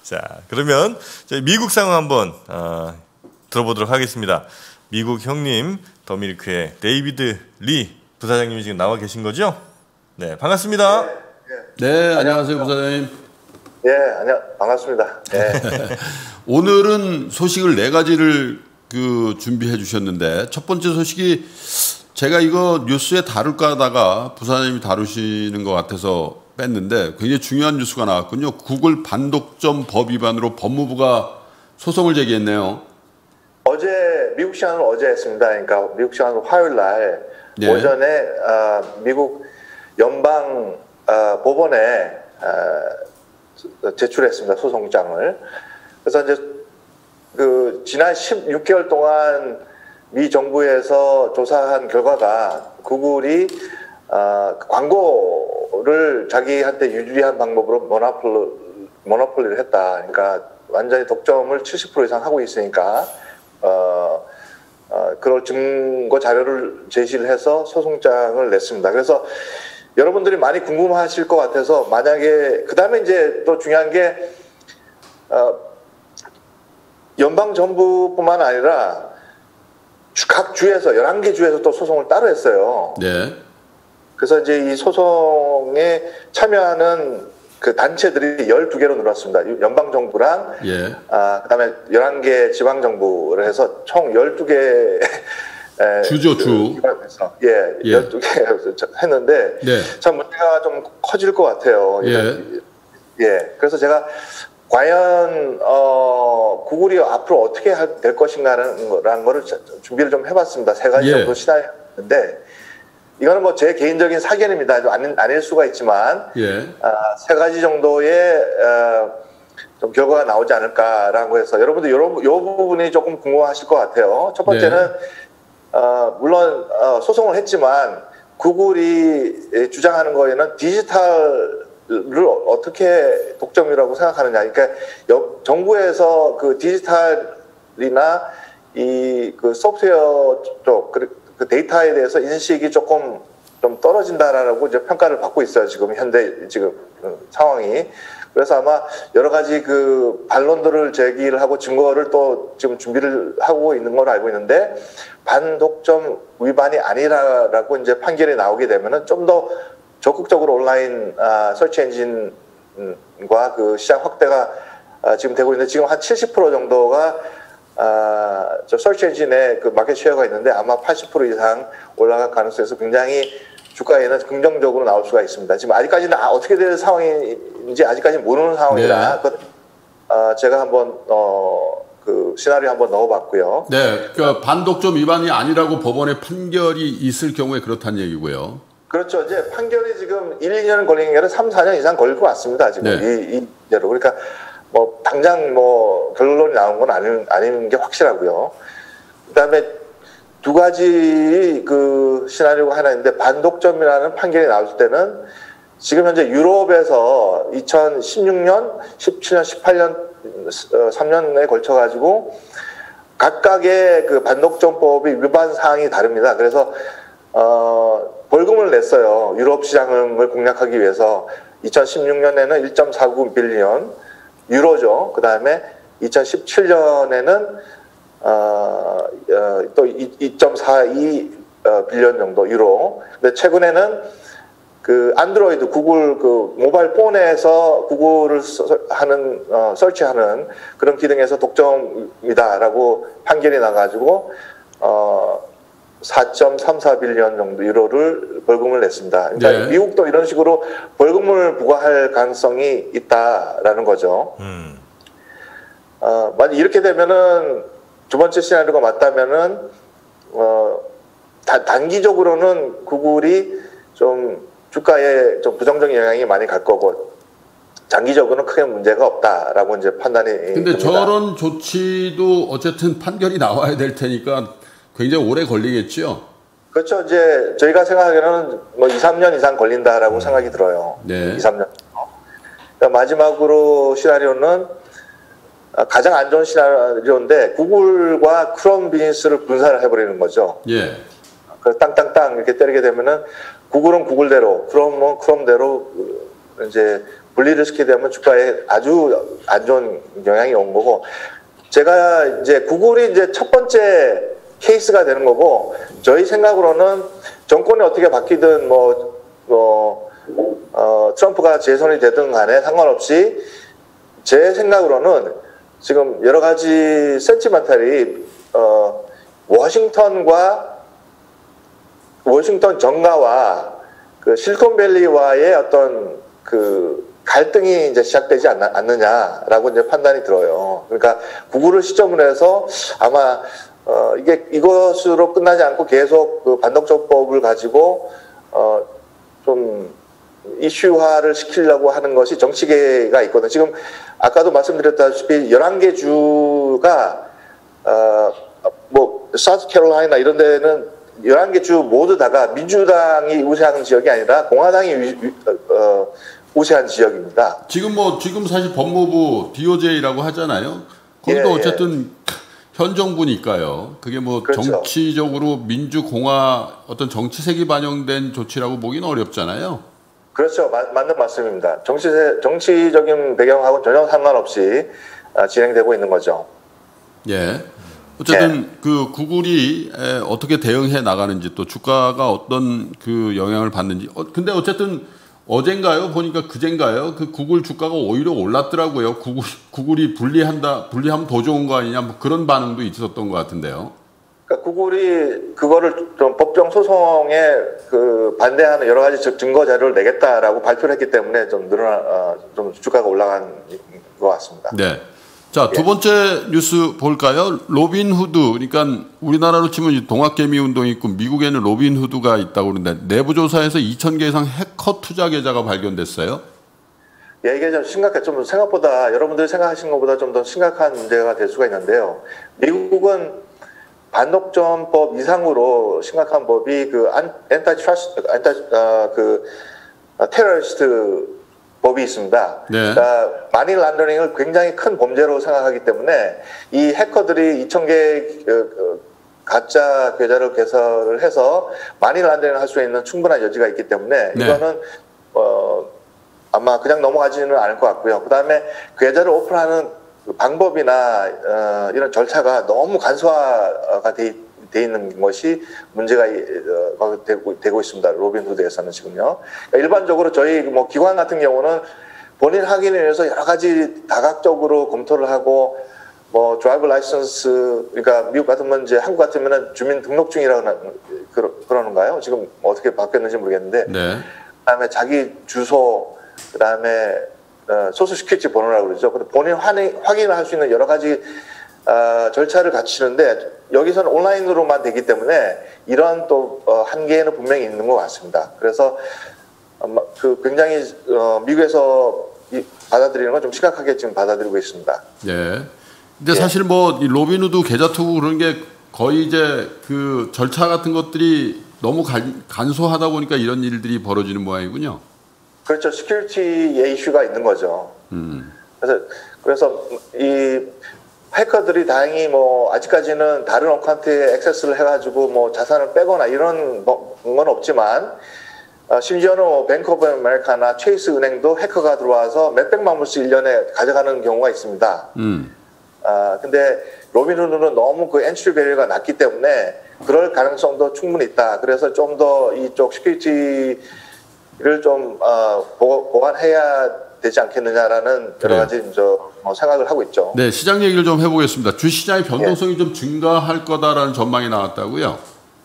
자, 그러면 저희 미국 상황 한번 들어보도록 하겠습니다. 미국 형님 더밀크의 데이비드 리 부사장님이 지금 나와 계신 거죠? 네, 반갑습니다. 네, 안녕하세요, 부사장님. 예, 반갑습니다. 네. 오늘은 소식을 4가지를 준비해 주셨는데, 첫 번째 소식이 제가 이거 뉴스에 다룰까 하다가 부사장님이 다루시는 것 같아서 뺐는데 굉장히 중요한 뉴스가 나왔군요. 구글 반독점 법 위반으로 법무부가 소송을 제기했네요. 미국 시간으로 어제 했습니다. 그러니까 미국 시간으로 화요일 날 네. 오전에 미국 연방 법원에 제출했습니다. 소송장을. 그래서 이제 지난 16개월 동안 미 정부에서 조사한 결과가 구글이 광고를 자기한테 유리한 방법으로 모노폴리를 했다. 그러니까 완전히 독점을 70% 이상 하고 있으니까 그런 증거 자료를 제시를 해서 소송장을 냈습니다. 그래서 여러분들이 많이 궁금하실 것 같아서 만약에 그다음에 이제 또 중요한 게 연방 정부뿐만 아니라 각 주에서 11개 주에서 또 소송을 따로 했어요. 네. 그래서 이제 이 소송에 참여하는 그 단체들이 12개로 늘었습니다. 연방 정부랑 예. 그다음에 11개 지방 정부를 해서 총 12개 주죠, 주. 예, 12개 했는데 네. 참 문제가 좀 커질 것 같아요. 예. 예. 그래서 제가 과연 구글이 앞으로 어떻게 될 것인가라는 거를 준비를 좀 해봤습니다. 3가지 정도 시나리오인데 이거는 뭐 제 개인적인 사견입니다. 아닐 수가 있지만 예. 3가지 정도의 좀 결과가 나오지 않을까라고 해서 여러분들 요 부분이 조금 궁금하실 것 같아요. 첫 번째는 물론 소송을 했지만 구글이 주장하는 거에는 디지털 를 어떻게 독점이라고 생각하느냐. 그러니까 정부에서 그 디지털이나 이 그 소프트웨어 쪽 그 데이터에 대해서 인식이 조금 좀 떨어진다라고 이제 평가를 받고 있어요. 지금 현재 상황이. 그래서 아마 여러 가지 그 반론들을 제기를 하고 증거를 또 지금 준비를 하고 있는 걸로 알고 있는데 반독점 위반이 아니라라고 이제 판결이 나오게 되면은 좀 더 적극적으로 온라인 서치 엔진과 그 시장 확대가 지금 되고 있는데 지금 한 70% 정도가 저 서치 엔진의 그 마켓 쉐어가 있는데 아마 80% 이상 올라갈 가능성에서 굉장히 주가에는 긍정적으로 나올 수가 있습니다. 지금 아직까지는 어떻게 될 상황인지 아직까지 모르는 상황이라 네. 제가 한번 그 시나리오 한번 넣어봤고요. 네, 그러니까 반독점 위반이 아니라고 법원의 판결이 있을 경우에 그렇다는 얘기고요. 그렇죠. 이제 판결이 지금 1, 2년 걸린 게 아니라 3, 4년 이상 걸릴 것 같습니다. 지금 이 문제로. 그러니까 뭐 당장 뭐 결론이 나온 건 아닌 게 확실하고요. 그다음에 2가지 그 시나리오가 하나 있는데 반독점이라는 판결이 나올 때는 지금 현재 유럽에서 2016년, 17년, 18년 3년에 걸쳐 가지고 각각의 그 반독점법의 위반 사항이 다릅니다. 그래서 벌금을 냈어요. 유럽 시장을 공략하기 위해서 2016년에는 1.49 빌리언 유로죠. 그 다음에 2017년에는 또 2.42 빌리언 정도 유로. 근데 최근에는 그 안드로이드 구글 그 모바일 폰에서 구글을 하는 설치하는 그런 기능에서 독점이다라고 판결이 나가지고 4.34 빌리언 정도 유로를 벌금을 냈습니다. 그러니까 미국도 이런 식으로 벌금을 부과할 가능성이 있다라는 거죠. 만약 이렇게 되면은 두 번째 시나리오가 맞다면은 단기적으로는 구글이 좀 주가에 좀 부정적인 영향이 많이 갈 거고 장기적으로는 크게 문제가 없다라고 이제 판단이 근데 됩니다. 저런 조치도 어쨌든 판결이 나와야 될 테니까 굉장히 오래 걸리겠죠? 그렇죠. 이제 저희가 생각하기에는 뭐 2, 3년 이상 걸린다라고 생각이 들어요. 네. 2, 3년. 그러니까 마지막으로 시나리오는 가장 안 좋은 시나리오인데 구글과 크롬 비즈니스를 분사를 해버리는 거죠. 예. 그래서 땅땅땅 이렇게 때리게 되면은 구글은 구글대로, 크롬은 크롬대로 이제 분리를 시키게 되면 주가에 아주 안 좋은 영향이 온 거고, 제가 이제 구글이 이제 첫 번째 케이스가 되는 거고, 저희 생각으로는 정권이 어떻게 바뀌든 트럼프가 재선이 되든 간에 상관없이 제 생각으로는 지금 여러 가지 센티멘탈이 워싱턴 정가와 그 실리콘밸리와의 어떤 그 갈등이 이제 시작되지 않느냐라고 이제 판단이 들어요. 그러니까 구글을 시점으로 해서 아마 이것으로 끝나지 않고 계속 그 반독점법을 가지고 좀 이슈화를 시키려고 하는 것이 정치계가 있거든요. 지금 아까도 말씀드렸다시피 11개 주가 사우스캐롤라이나 이런 데는 11개 주 모두 다가 민주당이 우세하는 지역이 아니라 공화당이 우세한 지역입니다. 지금 사실 법무부 DOJ라고 하잖아요. 거기도 어쨌든 현 정부니까요. 그게 그렇죠. 정치적으로 민주공화 어떤 정치색이 반영된 조치라고 보기는 어렵잖아요. 그렇죠. 맞는 말씀입니다. 정치적인 배경하고는 전혀 상관없이 진행되고 있는 거죠. 예. 어쨌든 그 구글이 어떻게 대응해 나가는지 또 주가가 어떤 그 영향을 받는지. 근데 어쨌든 어젠가요? 보니까 그젠가요? 그 구글 주가가 오히려 올랐더라고요. 구글이 분리하면 더 좋은 거 아니냐, 뭐 그런 반응도 있었던 것 같은데요. 그러니까 구글이 그거를 좀 법정 소송에 그 반대하는 여러 가지 증거 자료를 내겠다라고 발표를 했기 때문에 좀 좀 주가가 올라간 것 같습니다. 네. 자, 두 번째 뉴스 볼까요? 로빈후드, 그러니까 우리나라로 치면 동학개미 운동이 있고 미국에는 로빈후드가 있다고 그러는데 내부 조사에서 2,000개 이상 해커 투자 계좌가 발견됐어요. 예, 이게 좀 생각보다 여러분들이 생각하시는 것보다 좀 더 심각한 문제가 될 수가 있는데요. 미국은 반독점법 이상으로 심각한 법이 그 테러리스트 법이 있습니다. 네. 그러니까 마니 란더링을 굉장히 큰 범죄로 생각하기 때문에 이 해커들이 2,000개 가짜 계좌를 개설을 해서 마니 란더링을 할 수 있는 충분한 여지가 있기 때문에 이거는 아마 그냥 넘어가지는 않을 것 같고요. 그다음에 계좌를 오픈하는 방법이나 이런 절차가 너무 간소화가 돼 있는 것이 문제가 되고 있습니다. 로빈후드에서는 지금요. 그러니까 일반적으로 저희 뭐 기관 같은 경우는 본인 확인을 위해서 여러 가지 다각적으로 검토를 하고 뭐 드라이브 라이선스, 그러니까 미국 같으면 이제 한국 같으면은 주민등록증이라고 그러는가요? 지금 어떻게 바뀌었는지 모르겠는데. 네. 그다음에 자기 주소, 그다음에 소셜 시큐리티 번호라고 그러죠. 근데 본인 확인을 할 수 있는 여러 가지 절차를 갖추는데 여기서는 온라인으로만 되기 때문에 이런 또 한계는 분명히 있는 것 같습니다. 그래서 굉장히 미국에서 받아들이는 건 좀 심각하게 지금 받아들이고 있습니다. 네. 근데 사실 뭐 이 로빈후드 계좌 투구 그런 게 거의 이제 그 절차 같은 것들이 너무 간소하다 보니까 이런 일들이 벌어지는 모양이군요. 그렇죠. 시큐리티의 이슈가 있는 거죠. 그래서 이 해커들이 다행히 뭐 아직까지는 다른 어카운트에 액세스를 해가지고 뭐 자산을 빼거나 이런 건 없지만 심지어는 뭐 뱅크 오브 아메리카나 체이스 은행도 해커가 들어와서 몇백만 불씩 1년에 가져가는 경우가 있습니다. 근데 로빈후드는 너무 그 엔트리 배리어가 낮기 때문에 그럴 가능성도 충분히 있다. 그래서 좀 더 이쪽 시큐리티를 좀 보완해야 되지 않겠느냐라는 여러 가지 생각을 하고 있죠. 네, 시장 얘기를 좀 해보겠습니다. 주시장의 변동성이 좀 증가할 거다라는 전망이 나왔다고요?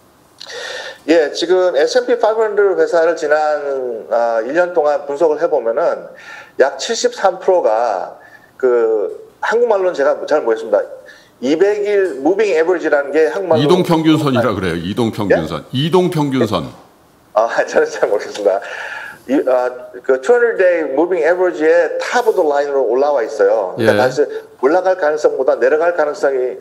예, 지금 S&P 500 회사를 지난 1년 동안 분석을 해보면은 약 73%가 그 한국말로는 제가 잘 모르겠습니다. 200일 무빙 에버리지라는 게 한국말로 이동평균선이라 그래요. 이동평균선. 예? 이동평균선. 저는 잘 모르겠습니다. 그 200day moving average의 탑 오브 라인으로 올라와 있어요. 그러니까 다시 올라갈 가능성보다 내려갈 가능성이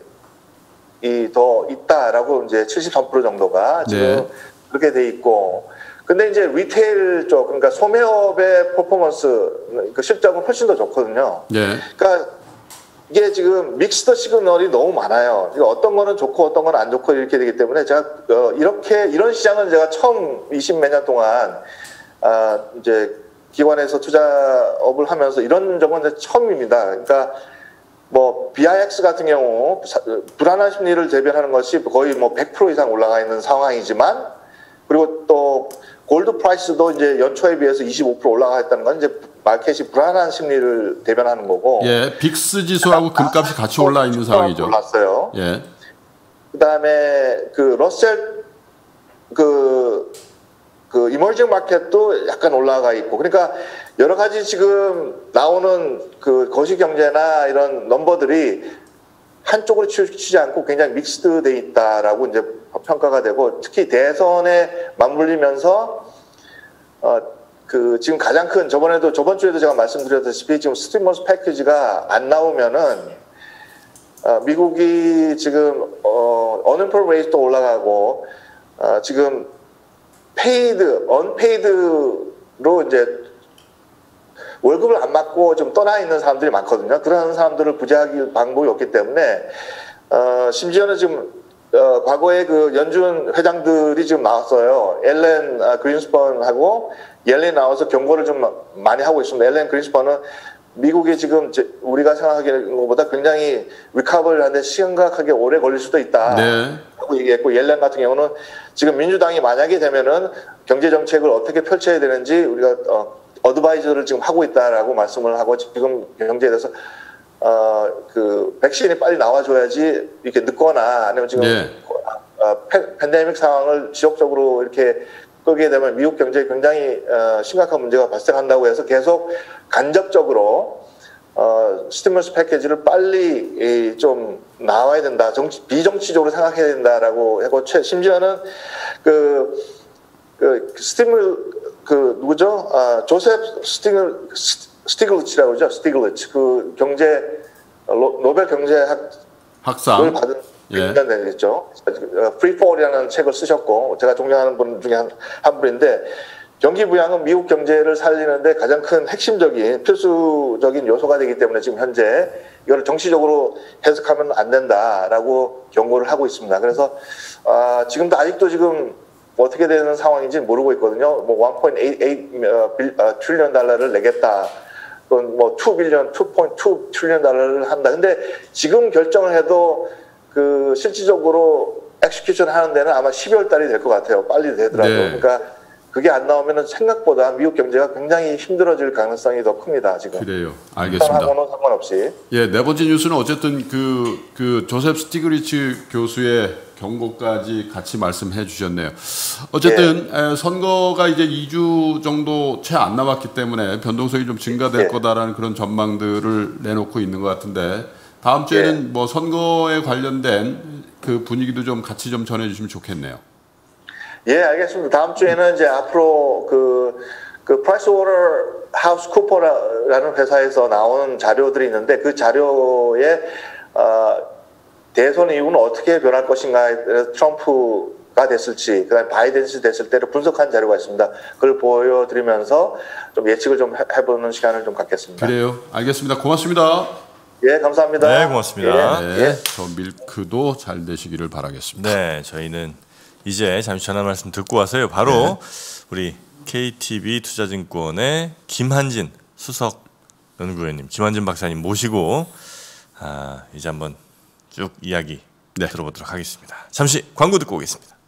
더 있다라고 이제 73% 정도가 지금 그렇게 돼 있고, 근데 이제 리테일 쪽, 그러니까 소매업의 퍼포먼스, 그 실적은 훨씬 더 좋거든요. 그러니까 이게 지금 믹스드 시그널이 너무 많아요. 그러니까 어떤 거는 좋고 어떤 거는 안 좋고 이렇게 되기 때문에 제가 이런 시장은 제가 처음 20몇 년 동안 이제 기관에서 투자업을 하면서 이런 적은 처음입니다. 그러니까 뭐 BIX 같은 경우 불안한 심리를 대변하는 것이 거의 뭐 100% 이상 올라가 있는 상황이지만, 그리고 또 골드 프라이스도 이제 연초에 비해서 25% 올라가 있다는 건 이제 마켓이 불안한 심리를 대변하는 거고. 예, 빅스 지수하고 금값이 같이 올라 있는 상황이죠. 올랐어요. 예. 그다음에 그 러셀 그 이머징 마켓도 약간 올라가 있고, 그러니까 여러 가지 지금 나오는 그 거시 경제나 이런 넘버들이 한쪽으로 치우치지 않고 굉장히 믹스드 돼 있다라고 이제 평가가 되고, 특히 대선에 맞물리면서 그 지금 가장 큰, 저번 주에도 제가 말씀드렸다시피 지금 스티무러스 패키지가 안 나오면은 미국이 지금 언엠플로이먼트 레이트도 올라가고 지금 언페이드로 이제 월급을 안 받고 좀 떠나 있는 사람들이 많거든요. 그런 사람들을 구제하기 방법이 없기 때문에 심지어는 지금 과거에 그 연준 회장들이 지금 나왔어요. 앨런 그린스펀하고 옐렌 나와서 경고를 좀 많이 하고 있습니다. 앨런 그린스펀은 미국이 지금 우리가 생각하기는 것보다 굉장히 리커버리를 하는데 심각하게 오래 걸릴 수도 있다. 네. 라고 얘기했고, 옐렌 같은 경우는 지금 민주당이 만약에 되면은 경제 정책을 어떻게 펼쳐야 되는지 우리가 어드바이저를 지금 하고 있다라고 말씀을 하고, 지금 경제에 대해서 그 백신이 빨리 나와줘야지 이렇게 늦거나 아니면 지금 네. 팬데믹 상황을 지속적으로 이렇게 끌게 되면 미국 경제에 굉장히 심각한 문제가 발생한다고 해서 계속 간접적으로 스티무러스 패키지를 빨리 좀 나와야 된다, 비정치적으로 생각해야 된다라고 하고, 심지어는 누구죠? 조셉 스티글리츠라고 그러죠. 스티글리츠, 그 노벨 경제학상을 받은 되겠죠. 프리폴이라는 책을 쓰셨고, 제가 존경하는 분 중에 한 분인데, 경기 부양은 미국 경제를 살리는데 가장 큰 핵심적인 필수적인 요소가 되기 때문에 지금 현재 이걸 정치적으로 해석하면 안 된다라고 경고를 하고 있습니다. 그래서 지금도 아직도 지금 어떻게 되는 상황인지 모르고 있거든요. 뭐 1.88 트릴리언 달러를 내겠다, 또는 뭐 2.2 트릴리언 달러를 한다. 근데 지금 결정을 해도 그 실질적으로 엑스큐션 하는 데는 아마 12월 달이 될 것 같아요. 빨리 되더라도. 네. 그러니까 그게 안 나오면은 생각보다 미국 경제가 굉장히 힘들어질 가능성이 더 큽니다. 지금. 그래요. 알겠습니다. 하고는 상관없이. 예, 네 번째 뉴스는 어쨌든 그 조셉 스티글리츠 교수의 경고까지 같이 말씀해 주셨네요. 어쨌든 선거가 이제 2주 정도 채 안 남았기 때문에 변동성이 좀 증가될 거다라는 그런 전망들을 내놓고 있는 것 같은데, 다음 주에는 뭐 선거에 관련된 그 분위기도 좀 같이 좀 전해주시면 좋겠네요. 예, 알겠습니다. 다음 주에는 이제 앞으로 그 프라이스워터하우스 쿠퍼라는 회사에서 나온 자료들이 있는데, 그 자료에 대선 이후는 어떻게 변할 것인가에 대해서 트럼프가 됐을지, 그다음에 바이든이 됐을 때를 분석한 자료가 있습니다. 그걸 보여드리면서 좀 예측을 좀 해보는 시간을 좀 갖겠습니다. 그래요. 알겠습니다. 고맙습니다. 예, 감사합니다. 네, 고맙습니다. 네, 저 밀크도 잘 되시기를 바라겠습니다. 네, 저희는 이제 잠시 전화 말씀 듣고 와서요. 바로 우리 KTB 투자증권의 김한진 수석 연구위원님, 김한진 박사님 모시고 이제 한번 쭉 이야기 들어보도록 하겠습니다. 잠시 광고 듣고 오겠습니다.